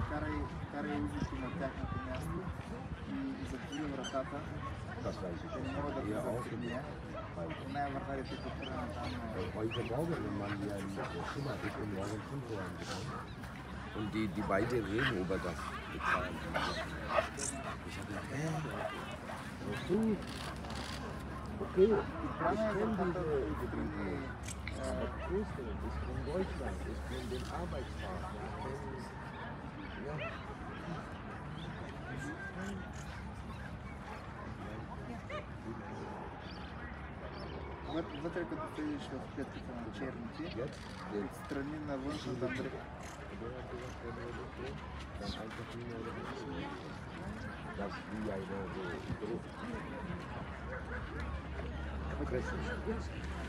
карай узите на тяхното място и затвори вратата. Те не могат да влизат в нея. Най-вратарите подпирана там. Heute Morgen, wenn man hier im Zimmer ist, um morgen 5 Uhr angekommen. Und die beide Regenobergast bezahlen. Ich habe gedacht, okay, ich kenne diese Gebiete. Aber Brüssel ist von Deutschland, ist von den Arbeitspartnern. Ja. Вътре като влезеш в клетката на черните, отстрани на външната бръг. Das wie eine so